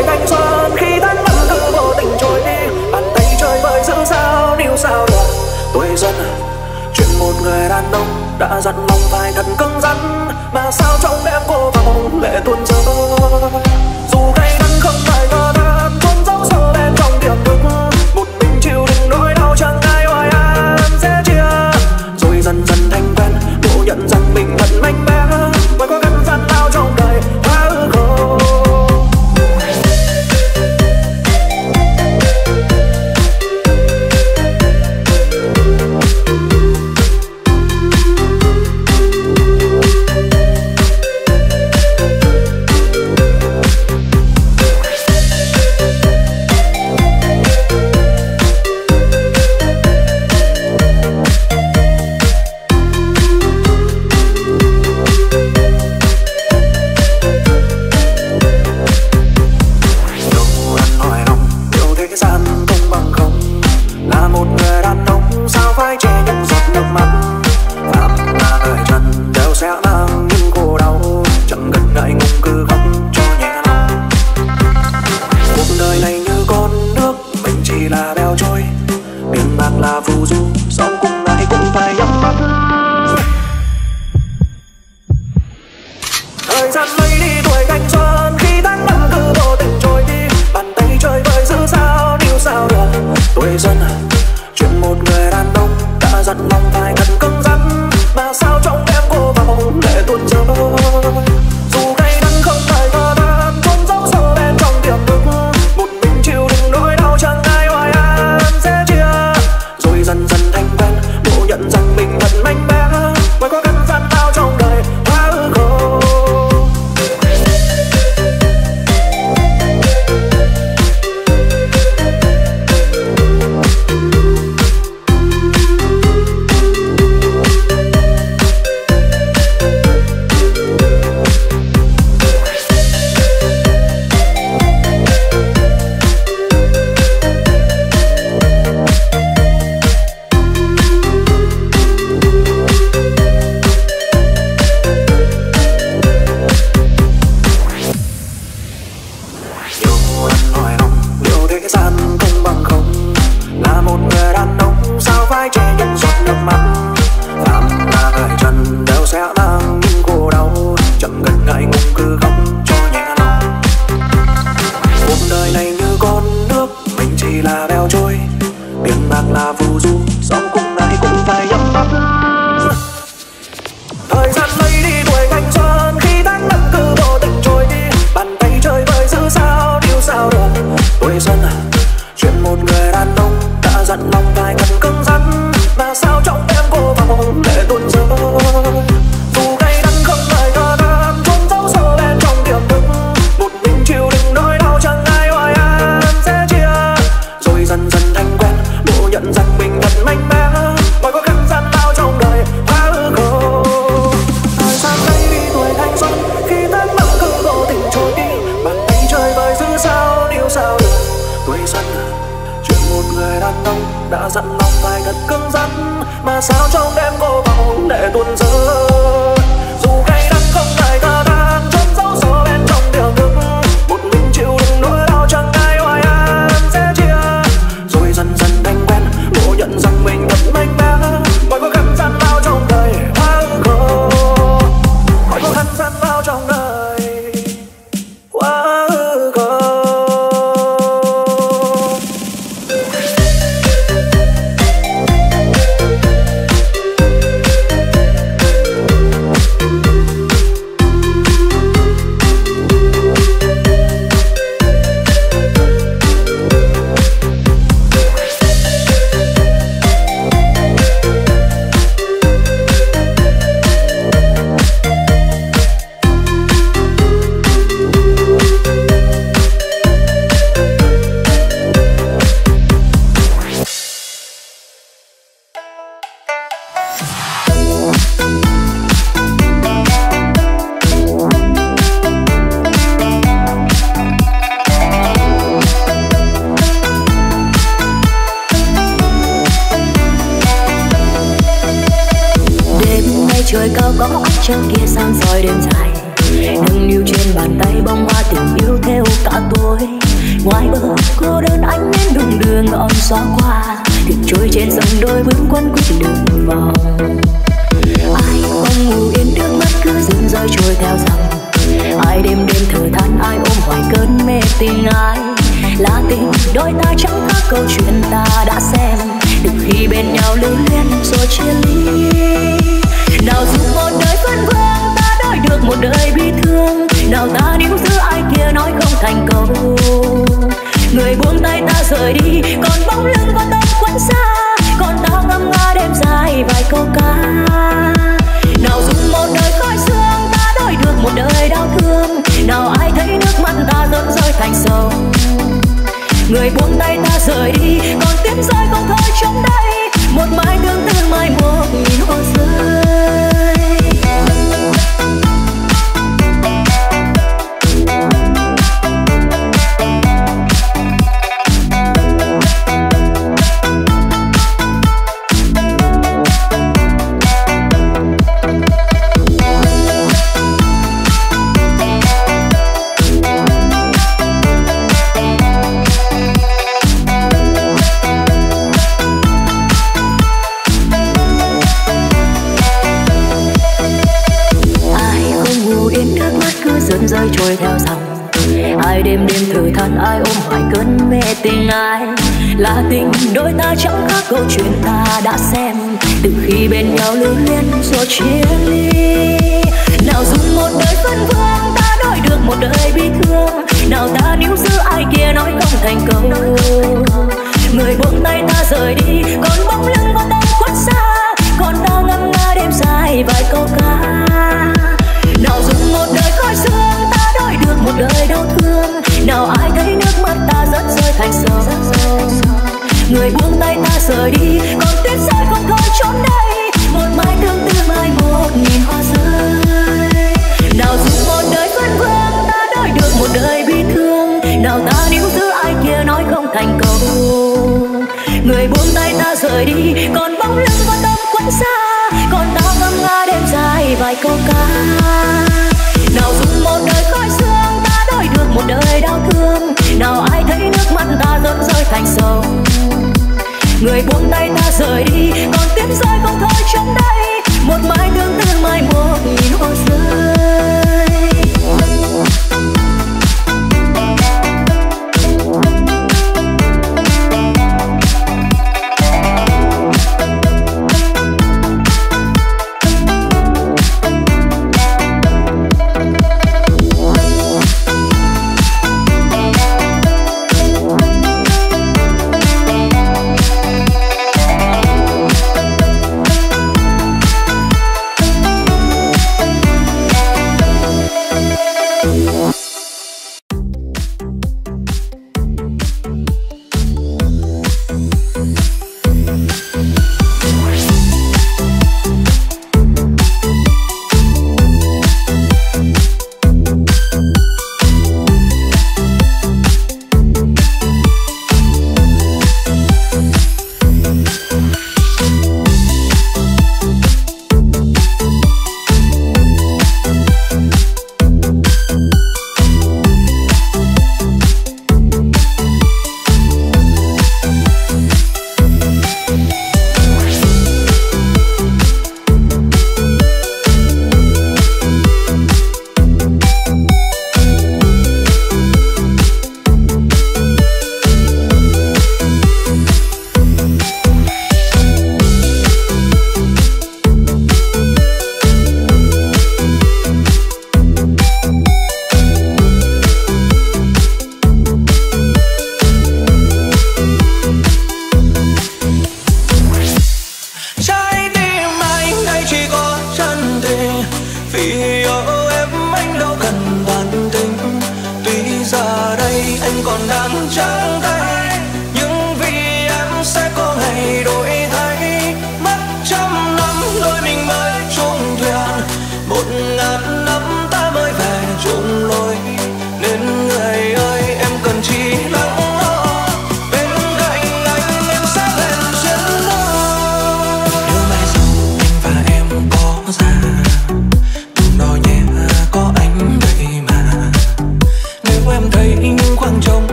tuổi thanh xuân khi tháng năm cứ vô tình trôi đi, bàn tay chơi vơi giữ sao níu sao được tuổi xuân. Chuyện một người đàn ông đã dặn lòng phải thật cứng rắn, mà sao trong đêm cô vào lệ tuôn rơi. Dù cay đắng không phải ngờ nan, trốn giấu sâu bên trong tiềm thức, một mình chịu đựng nỗi đau chẳng ai hoài an sẽ chia. Rồi dần dần thành quen, ngộ nhận rằng mình thật mạnh mẽ, mới có căn gian lao trong đời quá ư khổ. Đã dặn lòng phải thật cứng rắn, mà sao trong đêm cô vào để tuôn rơi. Dù cay đắng không phải ngờ nan, trốn giấu sâu bên trong tiềm thức, một mình chịu đựng nỗi đau chẳng ai hoài an sẽ chia. Rồi dần dần thành quen, ngộ nhận rằng mình thật mạnh mẽ, mọi khó khăn gian lao trong đời quá khổ, mọi khó khăn gian lao trong đời quá khổ. Trời cao có ánh trăng kia sáng soi đêm dài, nâng niu trên bàn tay bông hoa tình yêu theo cả tôi. ngọn gió qua, thuyền trôi trên dòng đôi bước quấn quýt đường vòng. Ai không ngủ yên nước mắt cứ dưng rơi trôi theo dòng. Ai đêm đêm thở than, ai ôm hoài cơn mê tình ai. Là tình đôi ta chẳng khác câu chuyện ta đã xem, từ khi bên nhau lưu luyến rồi chia ly. Nào dù một đời phân vương ta đổi được một đời bi thương, nào ta níu giữ ai kia nói không thành câu. Người buông tay ta rời đi, còn bóng lưng con tâm quấn xa, còn ta ngâm nga đêm dài vài câu ca. Nào dù một đời khói sương ta đổi được một đời đau thương, nào ai thấy nước mắt ta rớt rơi thành sông. Người buông tay ta rời đi, còn tiếng rơi không thôi trong đây, một mai tương tư mai một nhìn hoa rơi. Rơi trôi theo dòng. Ai đêm đêm thở than, ai ôm hoài cơn mê tình ai. Là tình đôi ta chẳng khác câu chuyện ta đã xem, từ khi bên nhau lưu luyến rồi chia ly. Nào dù một đời phân vương ta đổi được một đời bi thương, nào ta níu giữ ai kia nói không thành câu. Người buông tay ta rời đi, còn bóng lưng con tâm khuất xa, còn ta ngâm nga đêm dài vài câu ca. Nào dù một đời khói sương ta đổi được một đời đau thương, nào ai thấy nước mắt ta rớt rơi thành sông. Người buông tay ta rời đi, còn tuyết rơi không thôi trốn đây, một mai tương tư mai một nghìn hoa rơi. Nào dù một đời phân vương ta đổi được một đời bi thương, nào ta níu giữ ai kia nói không thành câu. Người buông tay ta rời đi, còn bóng lưng con tâm quấn xa, còn ta ngâm nga đêm dài vài câu ca. Nào dù một đời khói sương ta đổi được một đời đau thương, nào ai thấy nước mắt ta rớt rơi thành sông. Người buông tay ta rời đi, còn tiếng rơi không thôi trong đây, một mai tương tư mai một nghìn hoa rơi.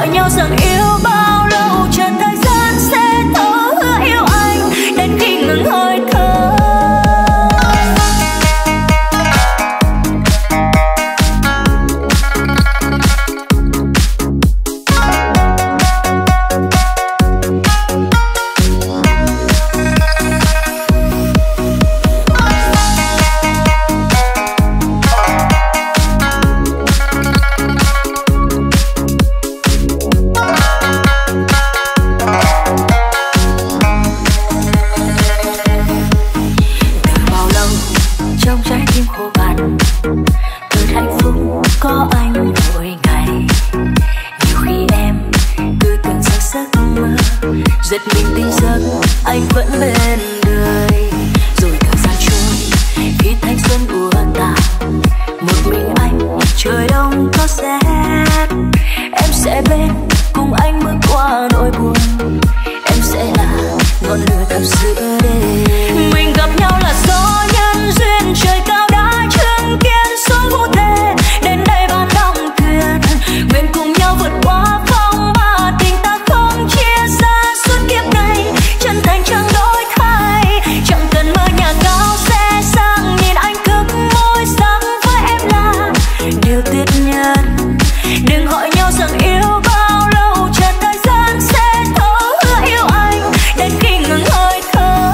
hỏi nhau rằng yêu bao lâu, chờ thời gian sẽ thấu. Hứa yêu anh đến khi ngừng hơi thở. Giật mình tỉnh giấc anh vẫn bên đời, rồi thời gian trôi khi thanh xuân ùa tàn. Một mình anh trời đông có rét, em sẽ bên cùng anh bước qua nỗi buồn. Em sẽ là ngọn lửa thắp giữa đêm. Mình gặp nhau là do nhân duyên, trời cao đã chứng kiến số vô thể đến đây ban đong thuyền. Nguyện cùng nhau vượt qua phong ba, tình ta không chia xa suốt kiếp này. Chân thành chẳng đổi thay, chẳng cần mơ nhà cao xe sang, nhìn anh thức môi sáng với em là điều tuyệt nhất. Đừng hỏi nhau rằng yêu bao lâu, chờ thời gian sẽ thấu. Hứa yêu anh đến khi ngừng hơi thở.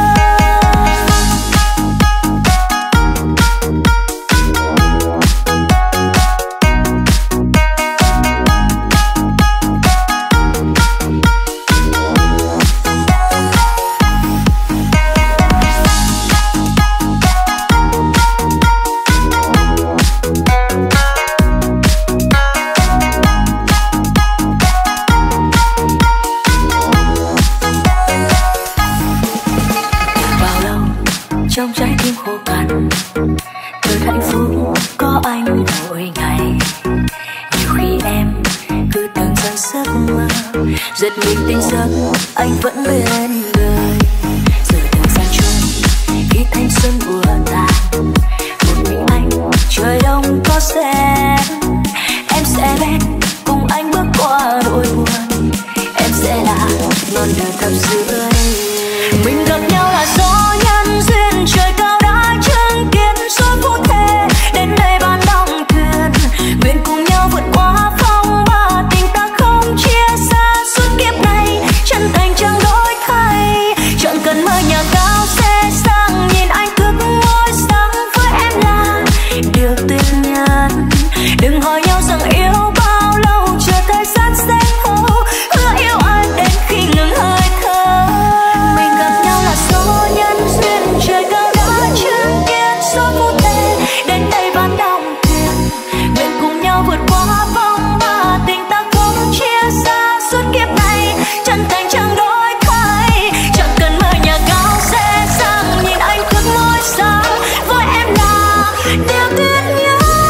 Trong trái tim khô cằn, thật hạnh phúc có anh mỗi ngày. Nhiều khi em cứ tưởng rằng giấc mơ, giật mình tỉnh giấc anh vẫn bên đời. Rồi thời gian trôi khi thanh xuân ùa tàn, một mình anh trời đông có rét. Em sẽ bên cùng anh bước qua nỗi buồn. Em sẽ là ngọn lửa thắp giữa đêm. Mình gặp nhau là do nhân duyên, trời cao đã chứng kiến số phút thế đến đây ban đong thuyền. Nguyện cùng nhau vượt qua phong ba, tình ta không chia xa suốt kiếp này. Chân thành chẳng đổi thay, chẳng cần mơ nhà cao xe sang, nhìn anh thức ngôi sáng với em là điều tuyệt nhất. Đừng hỏi nhau rằng yêu bao lâu, chờ thời gian sẽ thấu. Hứa yêu anh đến khi ngừng hơi thở. Mình gặp nhau là do nhân duyên, trời cao đã chứng kiến số phút thế đến đây ban đong thuyền. Nguyện cùng nhau vượt qua phong ba, tình ta không chia xa suốt kiếp này. Chân thành chẳng đổi thay, chẳng cần mơ nhà cao xe sang, nhìn anh thức môi sáng với em là điều tuyệt nhất.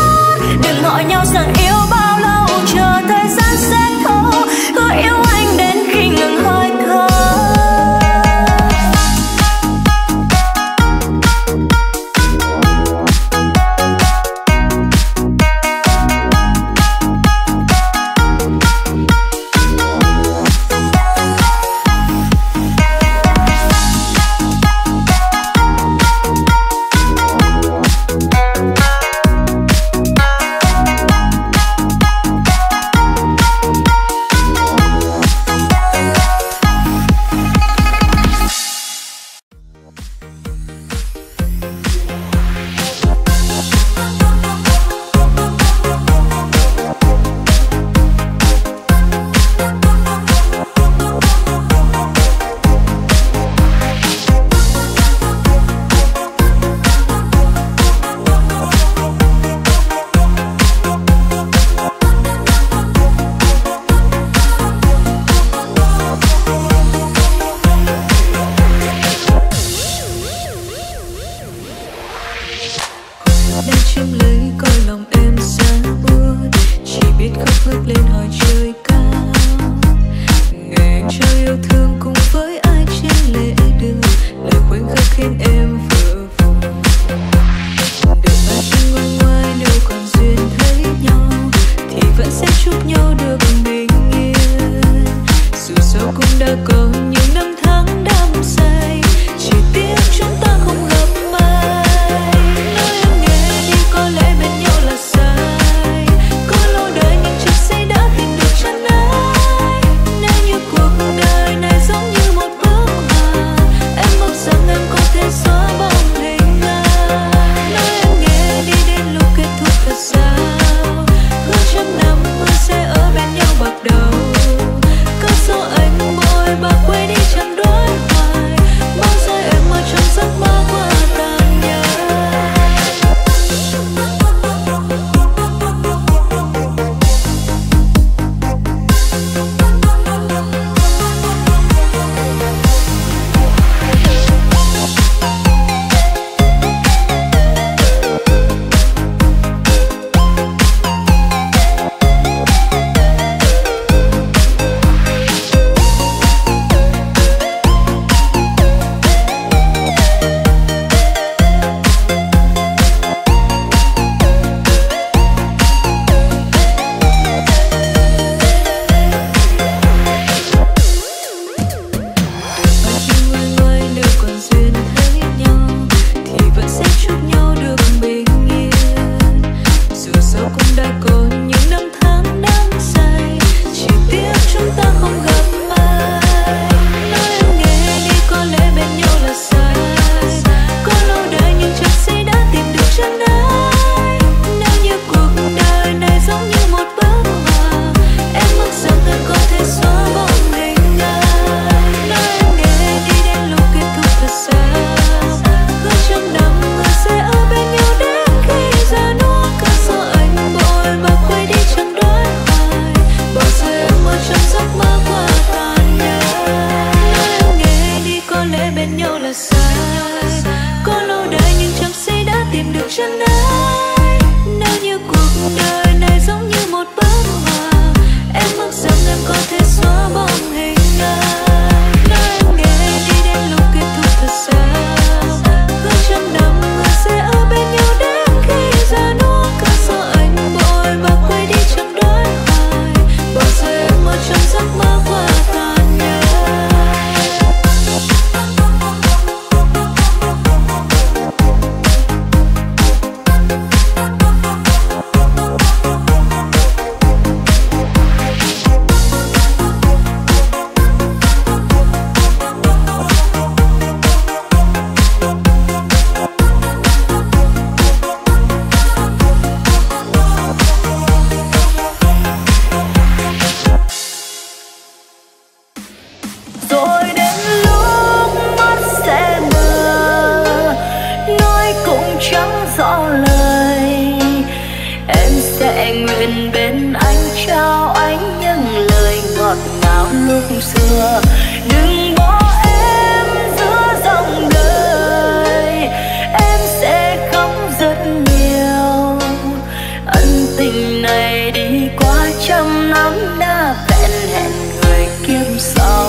lúc xưa. Đừng bỏ em giữa dòng đời, em sẽ khóc rất nhiều. Ân tình này đi qua trăm năm đã vẹn hẹn người kiếp sau.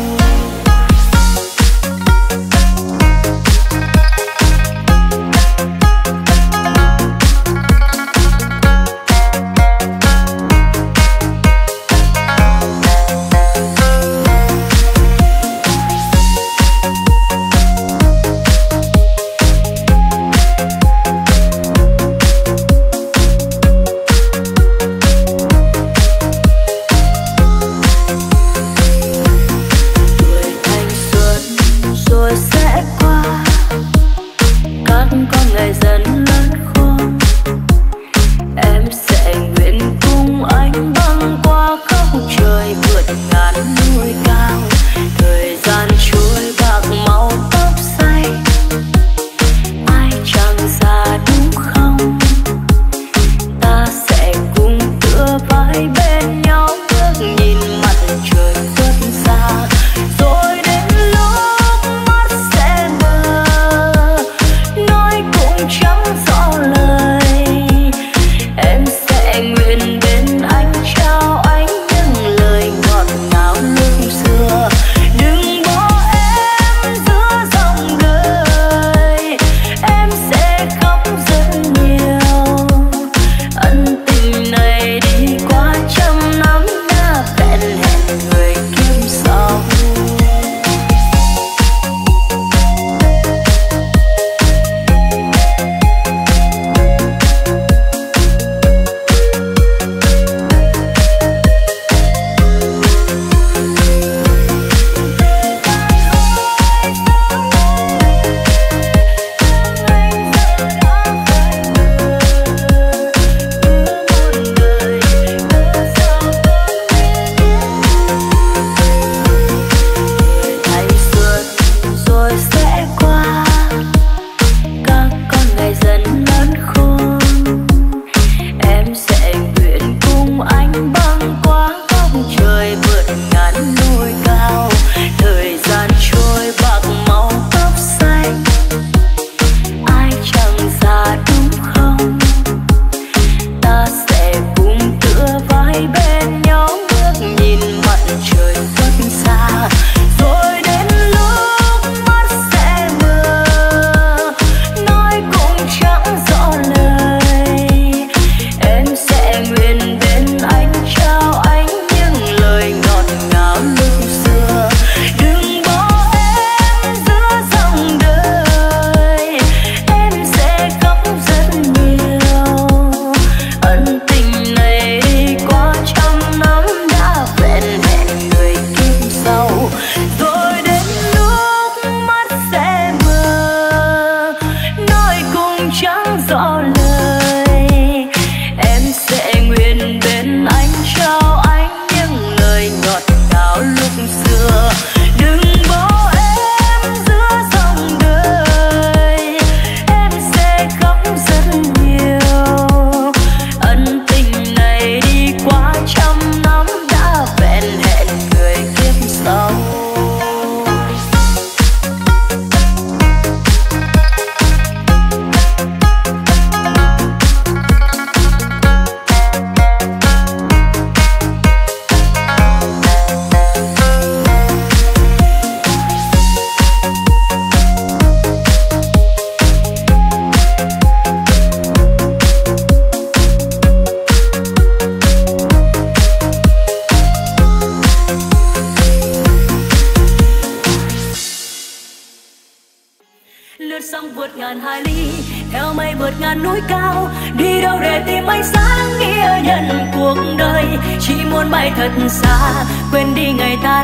lướt sóng vượt ngàn hải ly, theo mây vượt ngàn núi cao, đi đâu để tìm ánh sáng nghĩa nhân cuộc đời. Chỉ muốn bay thật xa, quên đi ngày ta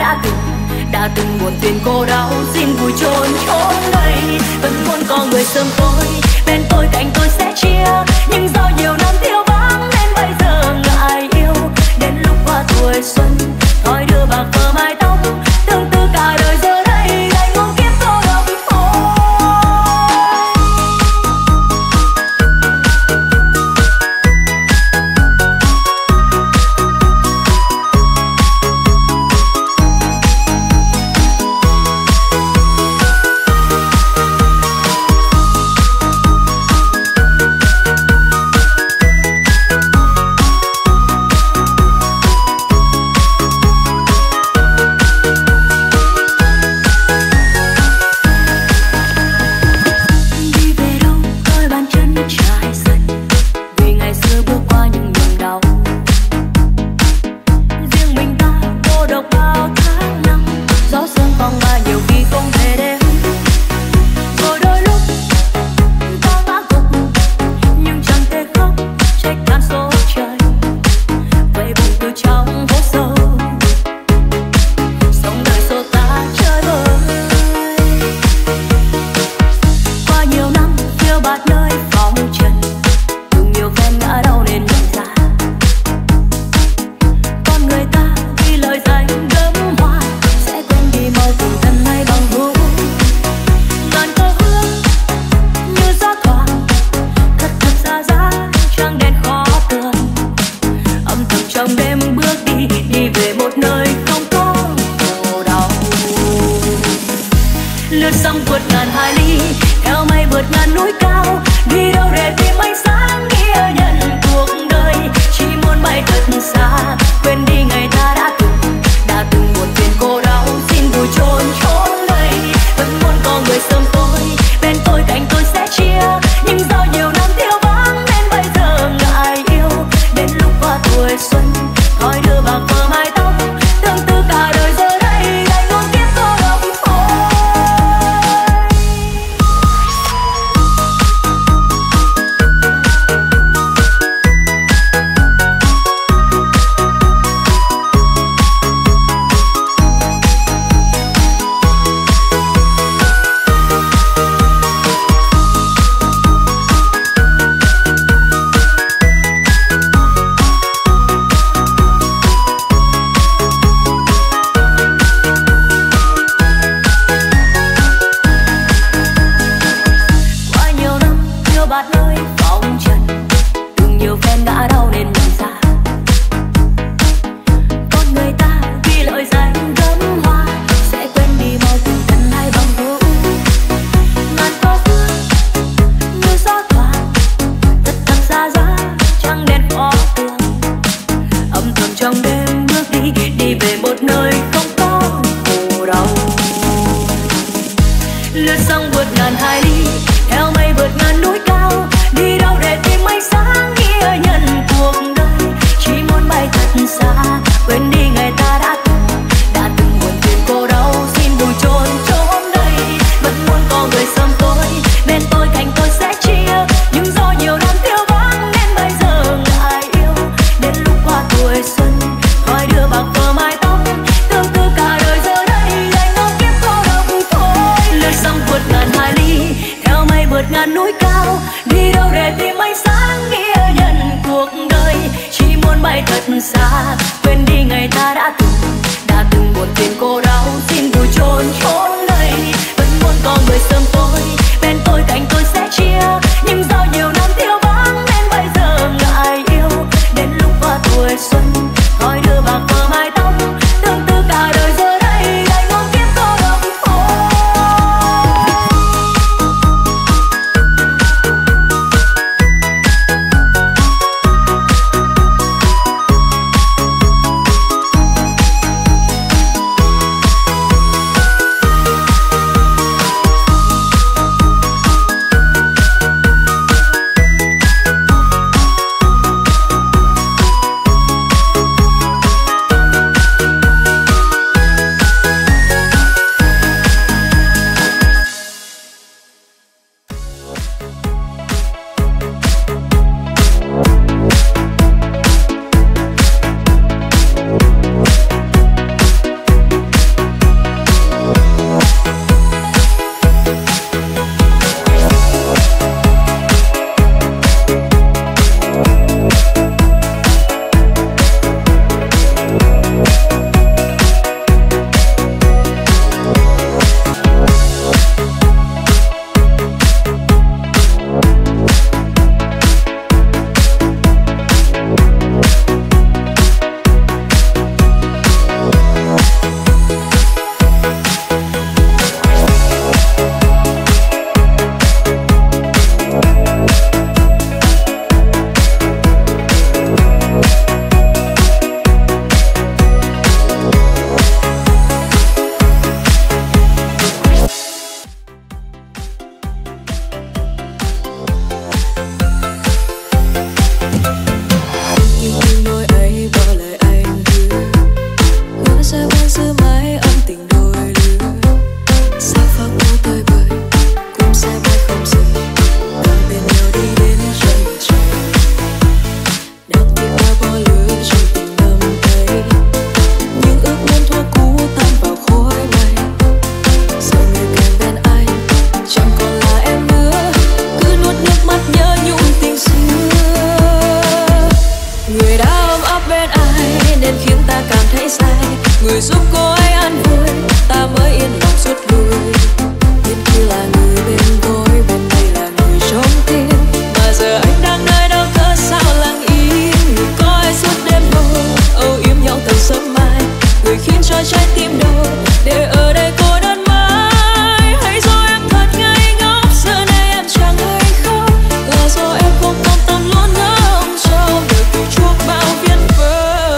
đã từng buồn phiền cô đau, xin vui chôn chốn đây. Vẫn muốn có người sớm tối, bên tôi cạnh tôi sẽ chia, nhưng do nhiều năm thiếu vắng nên bây giờ ngại yêu. Đến lúc qua tuổi xuân, thôi đưa bạc phơ mái tóc, tương tư cả đời giờ đây đành ngủ kiếp cô độc thôi. trách than số trời vây vùng từ trong hố sâu, sống đời xô ta chơi vơi. Qua nhiều năm phiêu bạt nơi phong trần, từng nhiều phen ngã đau nên nhận ra con người ta vì lời danh gấm hoa sẽ quên đi mau tình thân hay bằng hữu. Ngàn câu hương như gió thoảng thật thật ra giá trăng đèn khó tường, âm thầm trong đêm bước đi đi về một nơi không có khổ đau. Lướt sóng vượt ngàn hải ly theo mây vượt ngàn núi cao, đi đâu để tìm ánh sáng nghĩa nhận cuộc đời. Chỉ muốn bay thật xa quên đi ngày ta đã từng buồn phiền cô đau, xin vui chôn chốn đây. Vẫn muốn có người sớm tôi bên tôi cạnh tôi sẽ chia, nhưng do nhiều năm thiếu vắng nên bây giờ ngại yêu. Đến lúc qua tuổi xuân thói đưa bạc phơ mái tóc, tương tư cả đời giờ đây đành ôm kiếp cô độc thôi. Qua nhiều năm phiêu bạt nơi phong trần, từng nhiều phen ngã đau nên nhận ra con người ta vì lời danh gấm hoa sẽ quên đi mau tình thân hay bằng hữu. Ngàn câu hương như gió thoảng thật thật ra giá trăng đèn khó tường, âm thầm trong đêm bước đi đi về một nơi không có khổ đau. Lướt sóng vượt ngàn hải ly theo mây vượt ngàn núi cao, đi đâu để tìm ánh sáng nghĩa nhận cuộc đời. Chỉ muốn bay thật xa quên đi ngày ta đã từng buồn phiền cô đau, xin vui chôn chốn đây. Vẫn muốn có người sớm tôi bên tôi cạnh tôi sẽ chia, nhưng do nhiều năm thiếu vắng nên bây giờ ngại yêu. Đến lúc qua tuổi xuân thói đưa bạc phơ mái tóc, nên khiến ta cảm thấy sai. Người giúp cô ấy an vui, ta mới yên lòng rút lui. Bên kia là người bên tôi, bên đây là người trốn tim. Mà giờ anh đang nơi đâu cớ sao lặng im. Người có ai suốt đêm đâu, âu yếm nhau từ sớm mai. Người khiến cho trái tim đau, để ở đây cô đơn mãi. Hãy dỗ em thật ngây ngốc, giờ này em chẳng hay khóc. Là do em không quan tâm luôn ngóng trông đời từ chuốc bao viễn vơ.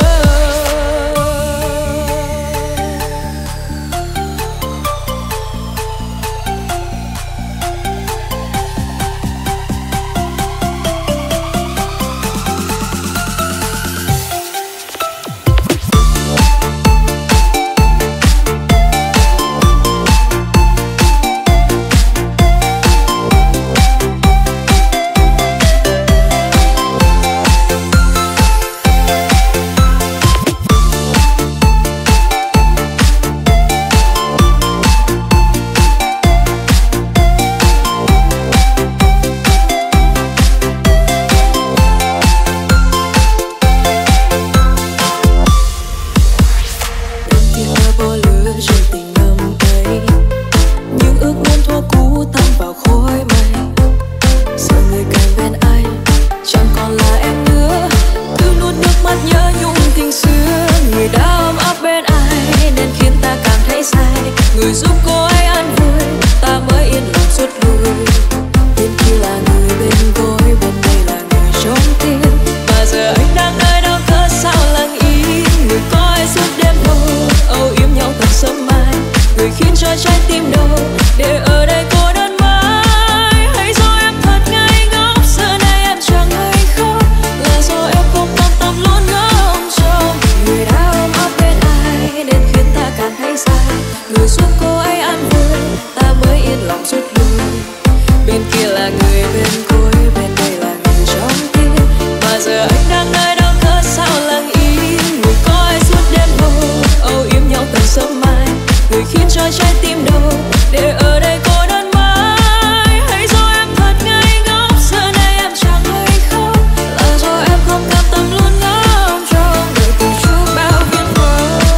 Người giúp cô ấy an vui, ta mới yên lòng rút lui. Bên kia là người bên tôi, bên đây là người trốn tim. Mà giờ anh đang nơi đâu cớ sao lặng im. Người có ai suốt đêm đâu, âu yếm nhau thật sớm mai. Người khiến cho trái tim đau, để ở đây cô đơn mãi. Hãy dỗ em thật ngây ngốc, giờ này em chẳng hay khóc. Là do em không quan tâm luôn ngóng trông người đã ôm ấp bên ai, nên khiến ta cảm thấy sai. Người giúp cô ấy an vui, ta mới yên lòng rút lui. Bên kia là người bên cối, bên đây là người trong tim. Mà giờ anh đang nơi đâu cớ sao lặng im. Người có ai suốt đêm đâu, âu yếm nhau từ sớm mai. Người khiến cho trái tim đau, để ở đây cô đơn mãi. Hãy dỗ em thật ngây ngốc, giờ này em chẳng hay khóc. Là do em không cam tâm luôn ngóng trông đời từ chuốc bao viễn vơ.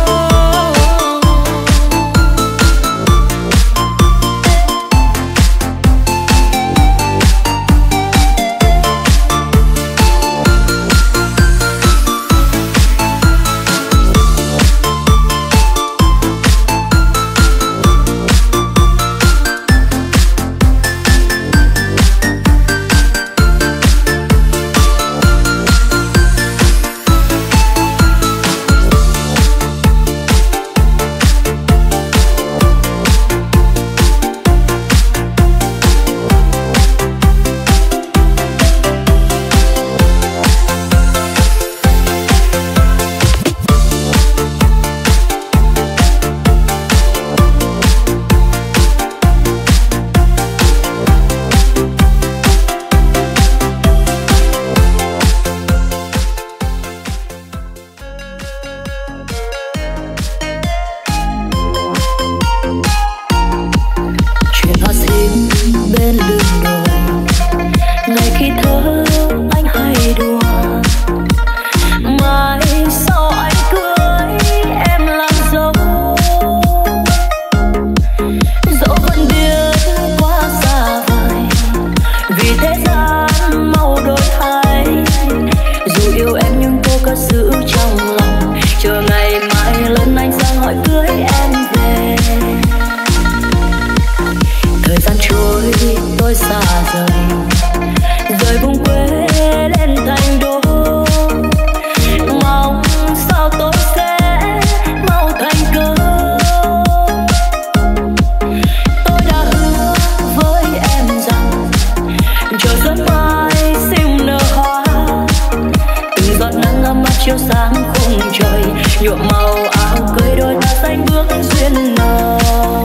chiếu sáng khung trời, nhuộm màu áo cưới đôi ta xanh bước duyên nồng.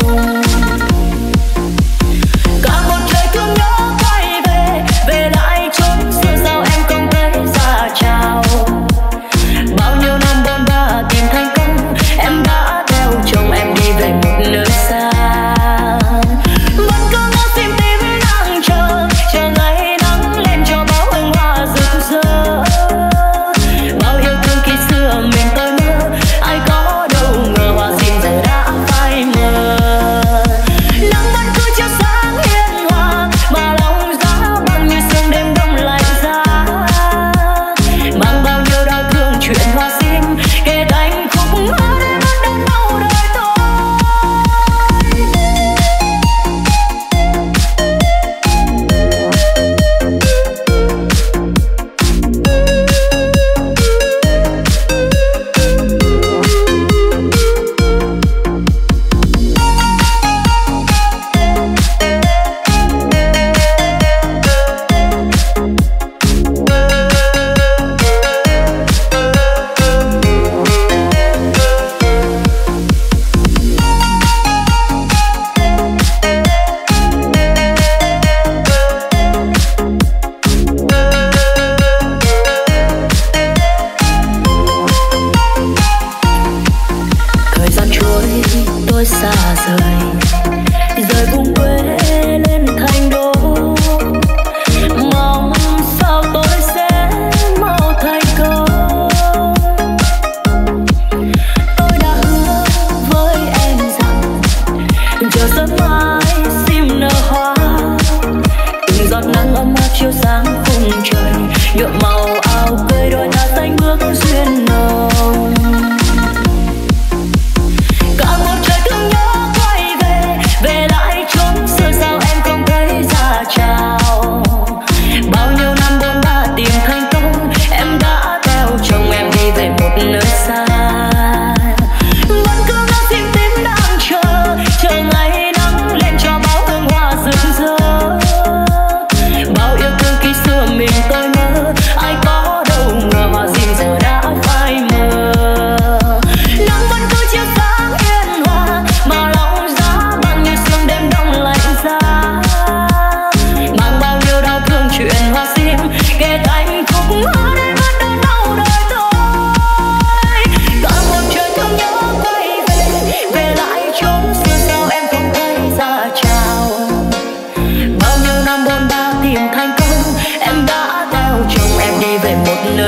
Cả một trời thương nhớ quay về, về lại chốn xưa sao em không thấy ra chào. Bao nhiêu năm bôn ba tìm thành công, em đã theo chồng em đi về một nơi xa. Vẫn cứ ngỡ tìm tìm đang chờ, chờ ngày nắng lên cho bao hương hoa rực rỡ. Bao yêu thương khi xưa mình tôi mới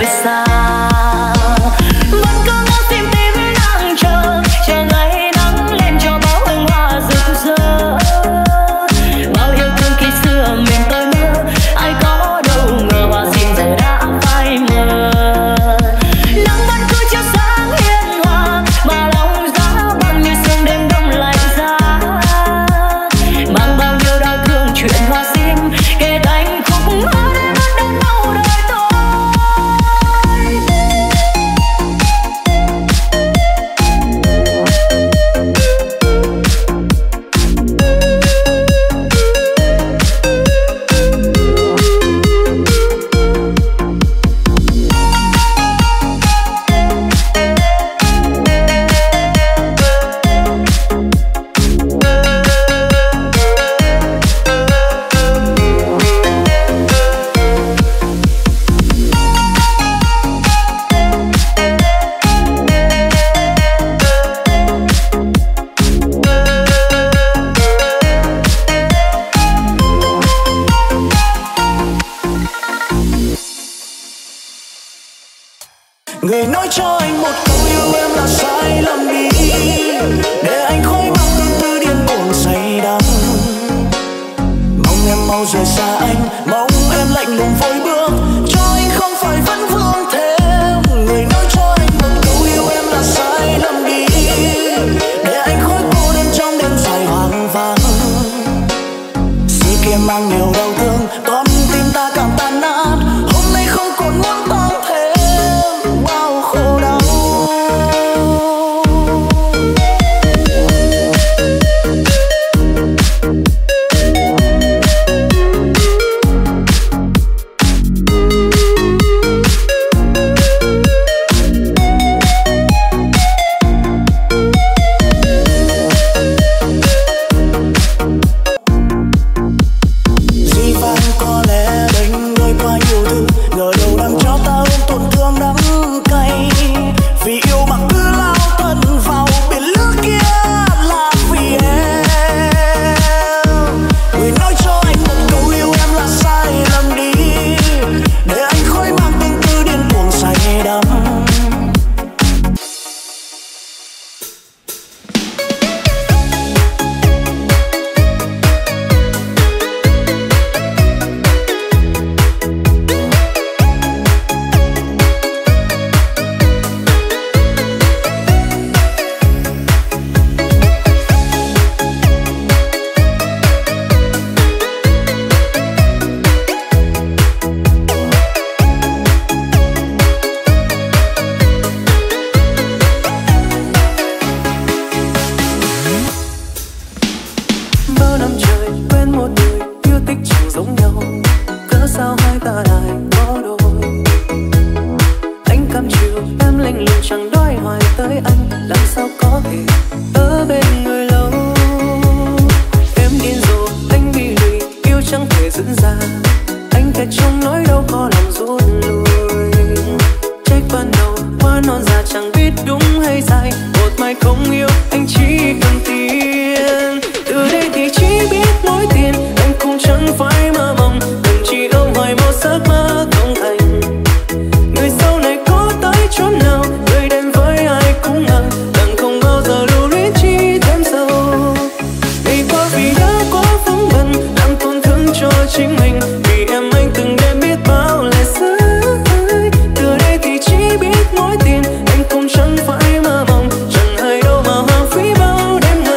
nơi xa. Vẫn cứ ngỡ tim tim đang chờ ngày nắng lên cho bao hương hoa rực rỡ. Bao yêu thương khi xưa mình tôi mơ, ai có đâu ngờ hoa xin giờ đã phai mờ. Nắng vẫn cứ chiếu sáng hiền hòa, mà lòng giá băng như sương đêm đông lạnh giá. Mang bao nhiêu đau thương chuyện hoa sim, kể thành khúc hát vẫn đến đâu đời tôi. Người nói cho anh một câu yêu em là sai lầm đi, để anh khói băng từ từ điên cuồng say đắm. Mong em mau rời xa anh, mong em lạnh lùng vội bước, cho anh không phải vẫn vương thêm. Người nói cho anh một câu yêu em là sai lầm đi, để anh khói cô đơn trong đêm dài hoang vắng. Xưa kia mang nhiều đau thương, con tim ta càng tan nát, hôm nay không còn muốn tăng thêm bao khổ đau. Dĩ vãng có lẽ đánh đôi qua nhiều thứ, ngờ đâu đang cho ta ôm tổn thương đắng cay. Vì yêu mà cứ lao thân vào biển lửa kia là vì em. Người nói cho anh một câu yêu em là sai lầm đi, để anh khói mang tình tư điên cuồng say đắm. Bao năm trời quen một người, yêu thích chẳng giống nhau, cớ sao hai ta lại có đôi. Anh cam chịu em lạnh lùng chẳng đòi hoài tới anh, làm sao có thể ở bên người lâu. Em điên rồi anh bị lụy, yêu chẳng thể giữ ra, anh thật trong nói đâu có lòng rút lui. Trách ban đầu quá non già chẳng biết đúng hay sai, một mai không yêu anh chỉ cần tiền. Từ đây thì chỉ biết mối tiền, anh cũng chẳng phải mơ mộng, đừng chỉ ôm hoài một giấc mơ không thành. Người sau này có tới chỗ nào, người đến với ai cũng ngờ, đừng không bao giờ lưu luyến chi thêm sâu. Ngày qua vì đã quá vắng bận, làm tổn thương cho chính mình, vì em anh từng đêm biết bao lệ rơi. Từ đây thì chỉ biết mối tiền, anh cũng chẳng phải mơ mộng, chẳng hay đâu mà hoang phí bao đêm ngày.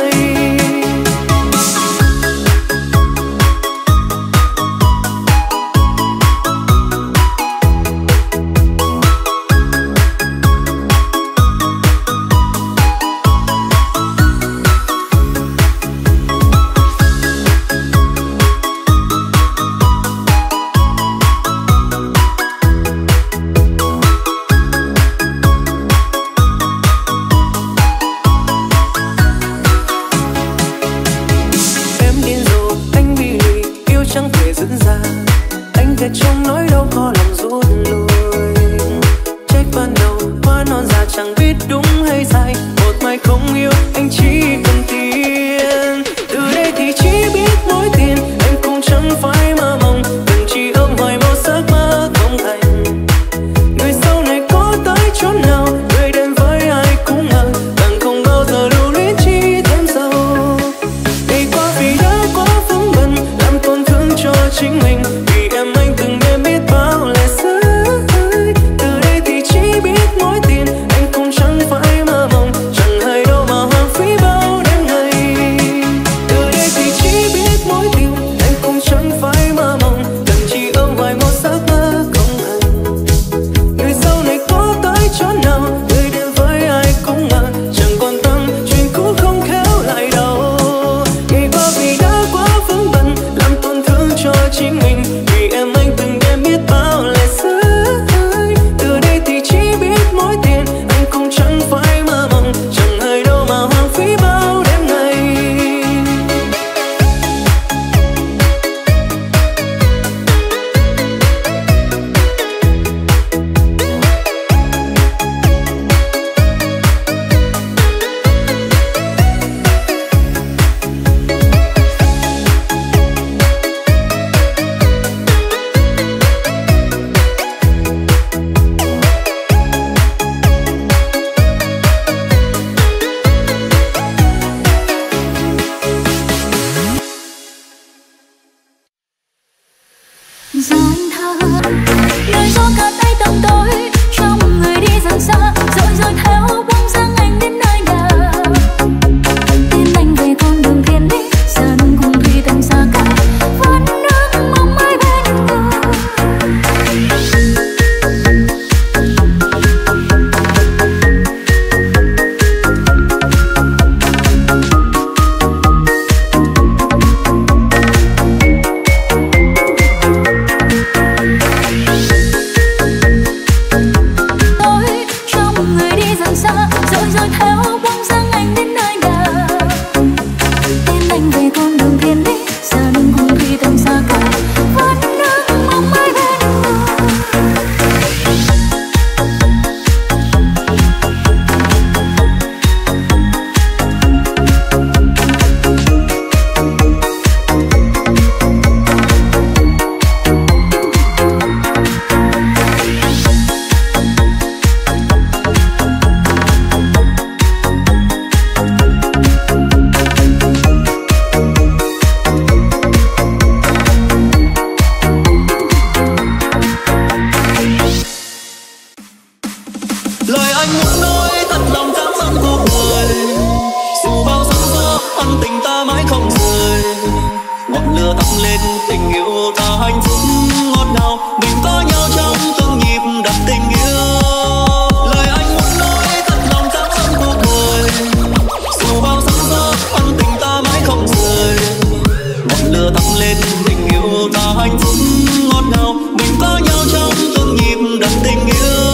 Lời anh muốn nói thật lòng cảm ơn cuộc đời, dù bao sóng gió ân tình ta mãi không rời. Ngọn lửa thắp lên tình yêu ta hạnh phúc ngọt ngào, mình có nhau trong từng nhịp đập tình yêu. Lời anh muốn nói thật lòng cảm ơn cuộc đời, dù bao sóng gió ân tình ta mãi không rời. Ngọn lửa thắp lên tình yêu ta hạnh phúc ngọt ngào, mình có nhau trong từng nhịp đập tình yêu.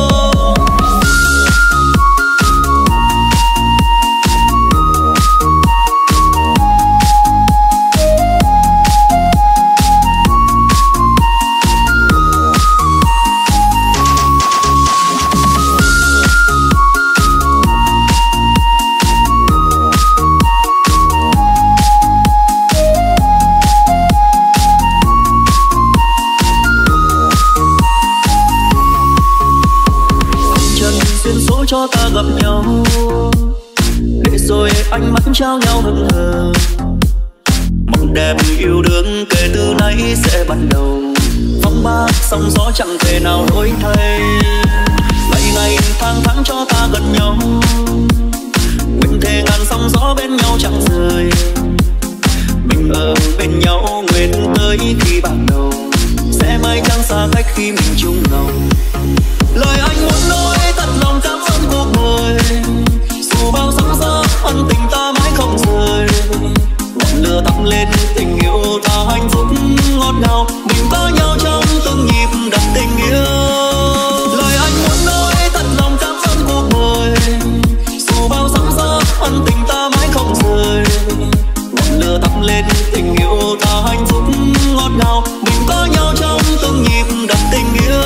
Cho ta gặp nhau để rồi ánh mắt trao nhau hững hờ, mộng đẹp yêu đương kể từ nay sẽ bắt đầu. Phong ba sóng gió chẳng thể nào đổi thay, ngày ngày tháng tháng cho ta gần nhau, nguyện thề ngàn sóng gió bên nhau chẳng rời. Mình ở bên nhau nguyện tới khi ban đầu, sẽ mãi chẳng xa cách khi mình chung lòng. Lời anh muốn nói thật lòng cảm ơn cuộc đời, dù bao sóng gió ân tình ta mãi không rời. Ngọn lửa thắp lên tình yêu ta hạnh phúc ngọt ngào, mình có nhau trong từng nhịp đập tình yêu. Lời anh muốn nói thật lòng cảm ơn cuộc đời, dù bao sóng gió ân tình ta mãi không rời. Ngọn lửa thắp lên tình yêu ta hạnh phúc ngọt ngào, mình có nhau trong từng nhịp đập tình yêu.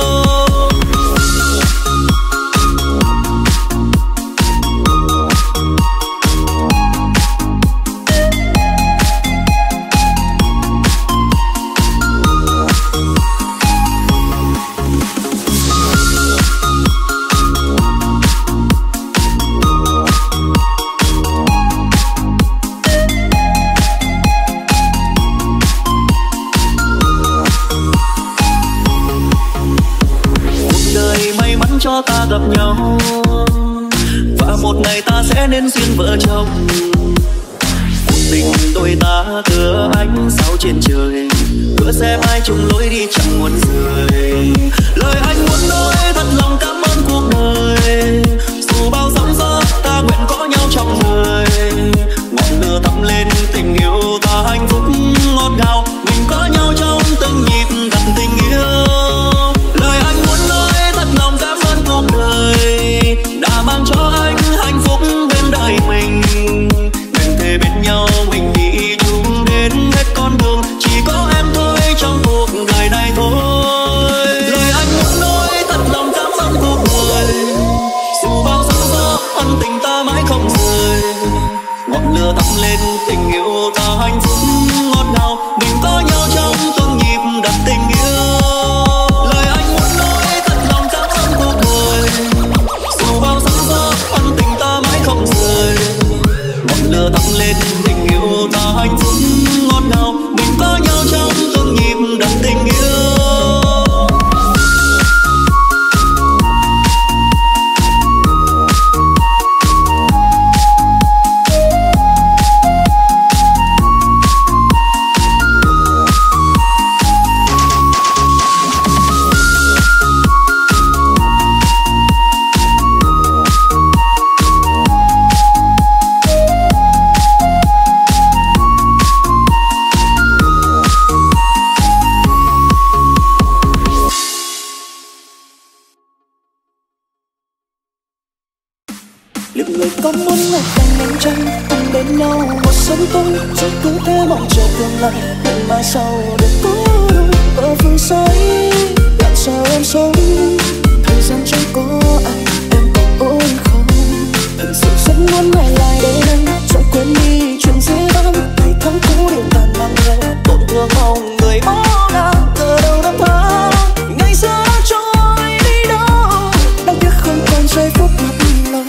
Cho ta gặp nhau và một ngày ta sẽ nên duyên vợ chồng. Cuộc tình đôi ta đưa ánh sao trên trời, cửa xe mai chung lối đi chẳng muốn rời. Lời anh muốn nói thật lòng cảm ơn cuộc đời, dù bao sóng gió ta nguyện có nhau trong đời. Ngọn lửa thắp lên tình yêu ta hạnh phúc ngọt ngào, mình có nhau trong từng nhịp đập tình yêu. Lời anh muốn nói thật lòng cảm ơn cuộc đời đã mang cho anh hạnh phúc bên đời mình. Nguyện thề bên nhau mình đi chung đến hết con đường, chỉ có em thôi trong cuộc đời này thôi. Lời anh muốn nói thật lòng cảm ơn cuộc đời, dù bao sóng gió ân tình ta mãi không rời. Ngọn lửa thắp lên tình yêu ta hạnh phúc ngọt ngào, mình có nhau trong từng nhịp đập tình yêu. Lời anh muốn nói thật lòng cảm ơn cuộc đời, dù bao sóng gió ân tình ta mãi không rời. Ngọn lửa thắp lên tình yêu ta hạnh phúc ngọt ngào, mình có nhau trong từng nhịp đập tình yêu. Liệu người có muốn ngồi cạnh anh chăng, cùng bên nhau một sớm tối, rồi cứ thế mong chờ tương lai. Hẹn mai sau được có đôi bờ phương say, làm sao em sống thời gian chẳng có ai, em còn ổn không? Thật sự rất muốn ngày lại đây anh, rồi quên đi chuyện dễ vắng. Ngày tháng cũ đều tàn mang theo tổn thương hồng người bỏ đang từ đầu năm tháng. Ngày xưa đã trôi đi đâu, đáng tiếc không còn giây phút mặt lời.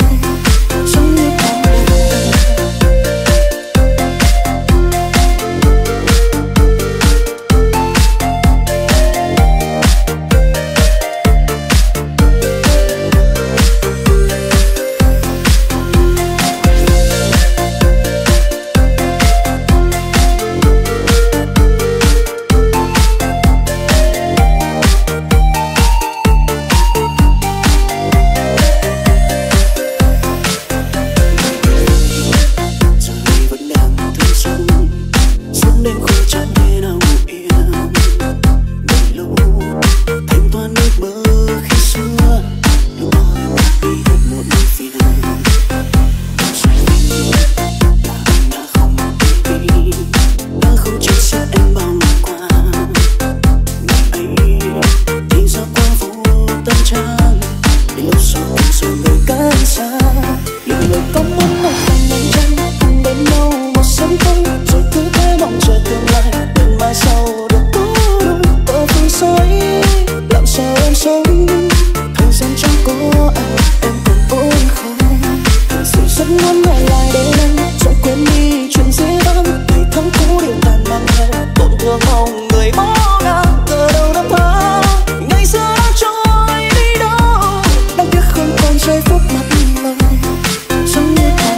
trang để lúc sau anh rồi người cách xa. Liệu người có muốn một vài ngày trăng cùng bên nhau một sớm tối, rồi cứ thế mong chờ tương lai đến mai sau được có đôi ở phương soi. Làm sao em sống thời gian chẳng có anh em còn ôi không. Sự rất muốn nói lại để anh rồi quên đi chuyện dễ vắng. Ngày tháng cũ đều tàn mang theo tổn thương hồng người bỏ ngang từ đầu năm tháng. Ngày xưa đã trôi đi đâu, đáng tiếc không còn giây phút mặt lời giống như tháng.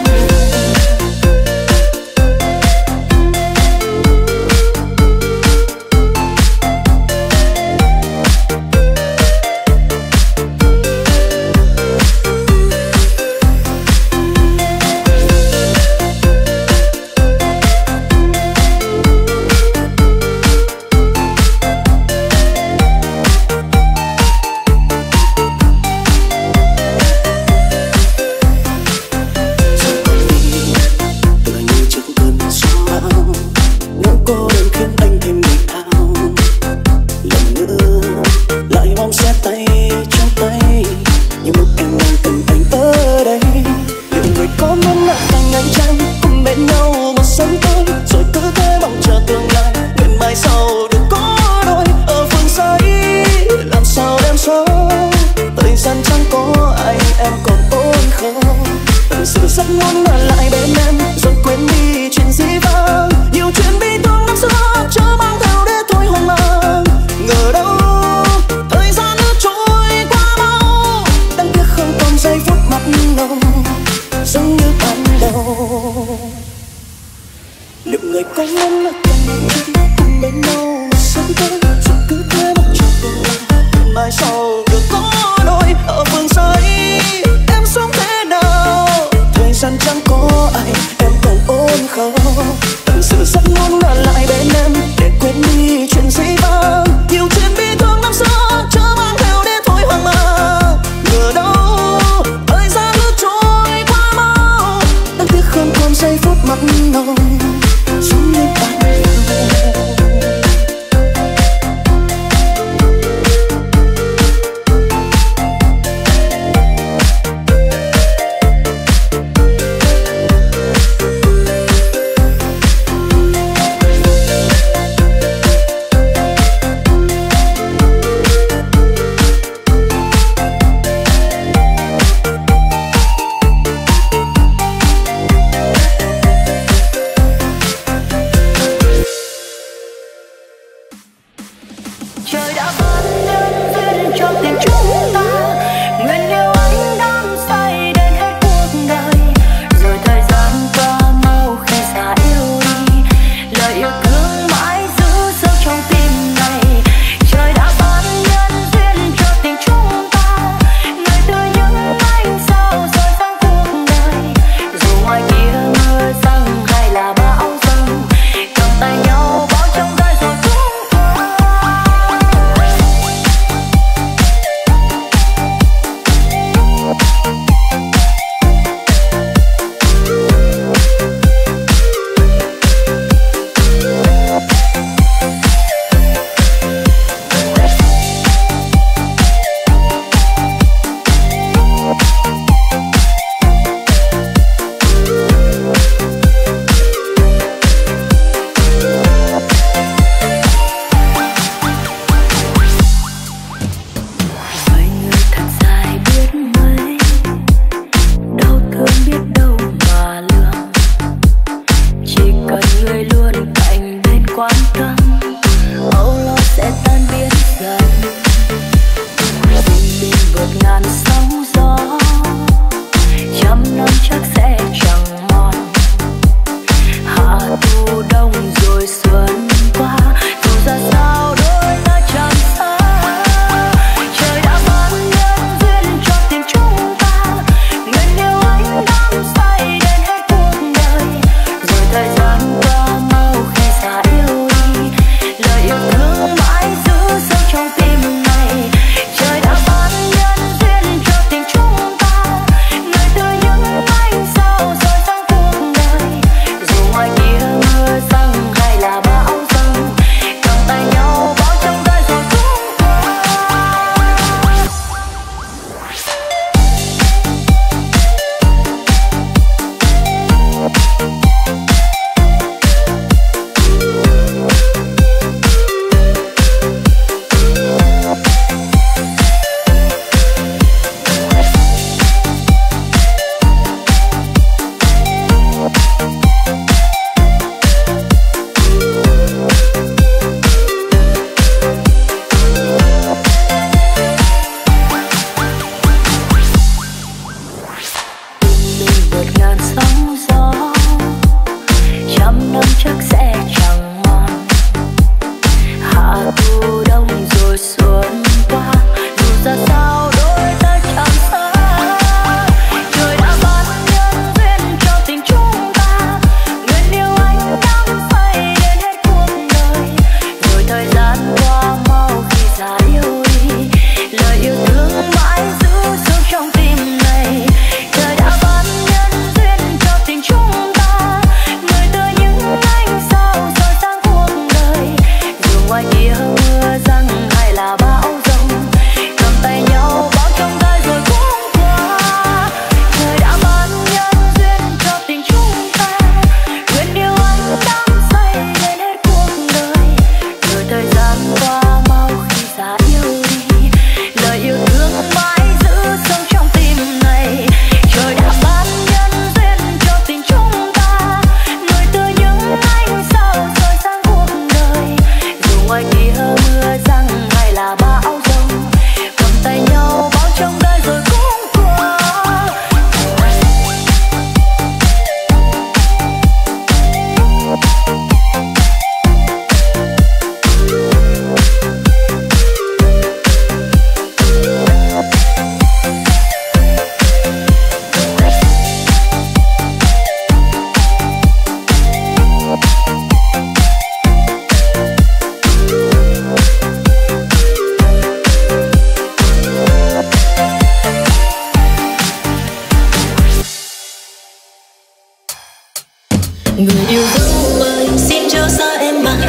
Người yêu dấu ơi xin chớ xa em mà,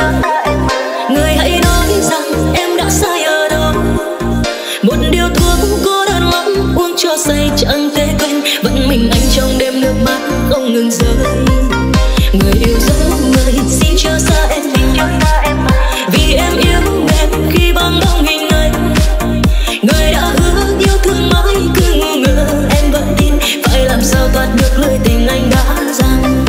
người hãy nói rằng em đã sai ở đâu. Một điều thuốc cô đơn lắm uống cho say chẳng thể quên, vẫn mình anh trong đêm nước mắt không ngừng rơi. Người yêu dấu ơi xin chớ xa em mà, vì em yêu em khi băng bóng hình anh. Người đã hứa yêu thương mãi cứ ngu ngờ em vẫn tin, phải làm sao thoát được lưới tình anh đã giăng.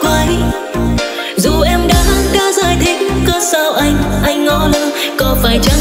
phải